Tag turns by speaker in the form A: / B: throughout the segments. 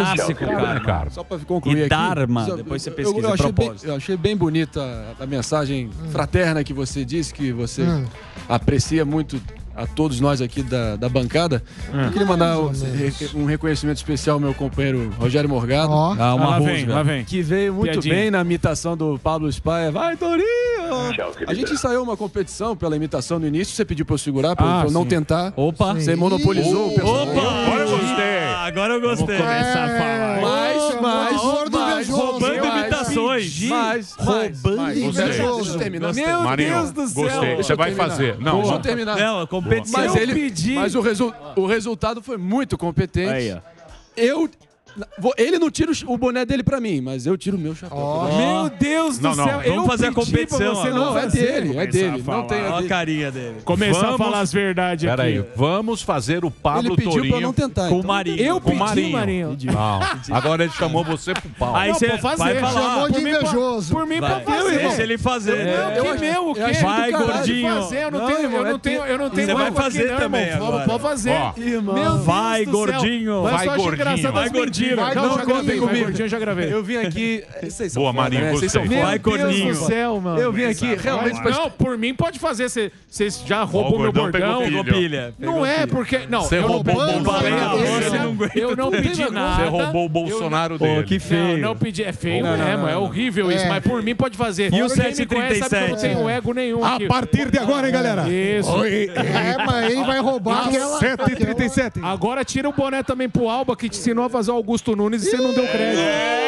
A: clássico, cara.
B: Só para concluir
A: e Dharma,
B: aqui.
A: depois você pesquisa
B: eu achei bem bonita a mensagem fraterna que você disse, que você aprecia muito a todos nós aqui da bancada. Eu queria mandar um reconhecimento especial ao meu companheiro Rogério Morgado.
C: Lá vem.
B: Que veio muito bem na imitação do Pablo Spaia. Vai, Torinho! A gente ensaiou uma competição pela imitação no início. Você pediu para eu segurar, para eu não tentar.
A: Opa!
B: Você monopolizou o pessoal.
A: Agora eu gostei. Agora eu gostei.
C: Vamos começar a falar.
B: Mais,
A: roubando imitações.
B: Roubando
C: invejoso.
A: Meu Deus do céu.
C: Gostei. Você vai fazer. Não,
B: deixa eu terminar.
A: Não, a competição.
B: Mas o resultado foi muito competente.
A: Aí, ó.
B: Ele não tira o boné dele pra mim, mas eu tiro o meu chapéu.
A: Meu Deus do céu.
B: Vamos fazer a competição.
A: Você
B: não, é dele. Não tem
A: a carinha dele.
C: Começar a falar as verdades aqui.
D: Peraí, vamos fazer o Pablo
B: Ele pediu
D: Torinho
B: pra eu não tentar.
A: Com o Marinho.
C: Eu
D: com
C: pedi, Marinho.
D: Não. Agora ele chamou você pro pau.
A: Aí você vai falar.
E: Chamou de invejoso.
C: Por mim, pode fazer.
A: Deixa ele fazer.
C: O quê?
A: Vai, gordinho.
C: Eu não tenho.
A: Você vai fazer também agora.
C: Pode fazer.
A: Vai, gordinho.
C: Vai, gordinho.
A: Vai, gordinho.
C: Vem comigo. Eu já gravei.
B: Eu vim aqui...
D: Boa, Marinho, gostei.
A: Vai, gordinho.
C: Meu Deus do céu, mano.
B: Eu vim aqui realmente...
C: Não, por mim pode fazer. Você já roubou meu bordão.
A: Pegou pilha.
C: Não é, porque... Não,
D: Você roubou o Bolsonaro.
C: eu não pedi nada.
D: Você roubou o Bolsonaro dele.
A: Que feio.
C: Não pedi. É feio mesmo. É horrível isso. Mas por mim pode fazer.
A: E o
C: Quem me conhece sabe que eu não
A: 737?
C: tenho ego nenhum
F: A
C: aqui.
F: partir de agora, hein, galera?
C: Isso.
E: Mas ele vai roubar aquela...
F: 7h37.
C: Agora tira o boné também pro Alba, que te ensinou a fazer o Augusto Nunes e você não deu crédito.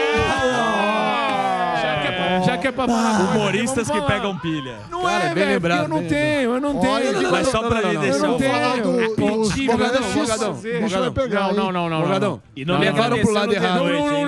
C: Já que é pra falar.
A: Humoristas que pegam pilha.
C: Não
B: Cara,
C: é,
B: bem
C: velho,
B: lembrado,
C: eu não
B: bem
C: tenho, eu não tenho.
A: Mas só pra ele
C: Eu
A: deixar
C: não
A: o
C: tenho.
E: Deixa eu pegar.
B: Morgadão.
A: E não
B: levaram pro lado errado.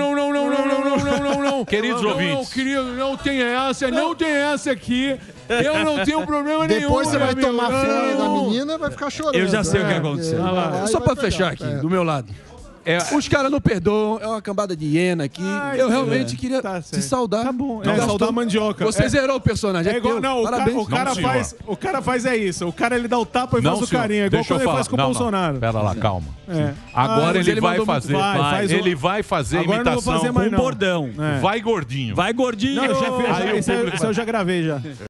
C: Não.
D: Queridos ouvintes.
C: Não tem essa aqui. Eu não tenho problema nenhum.
E: Depois você vai
C: meu
E: tomar
C: amigo.
E: fora da menina e vai ficar chorando.
A: Eu já sei o que aconteceu.
B: Só pra fechar aqui, do meu lado. Os caras não perdoam, é uma cambada de hiena aqui. Eu realmente queria te saudar. Tá bom.
F: Saudar a mandioca.
B: Você zerou o personagem.
F: É igual,
B: teu.
F: não,
B: Parabéns.
F: o cara faz isso. O cara ele dá o tapa e faz o carinho. É igual quando ele faz com o Bolsonaro.
D: Pera lá, calma.
F: É.
D: Agora
B: mas
D: ele
B: ele
D: vai
B: mandou
D: fazer.
F: muito.
D: Ele vai fazer
F: Agora eu não vou
D: imitação
F: fazer mais,
D: com
F: não.
D: bordão.
F: É.
D: Vai, gordinho.
A: Vai, gordinho.
F: Não,
D: Aí o
F: esse
D: público
F: eu já gravei já.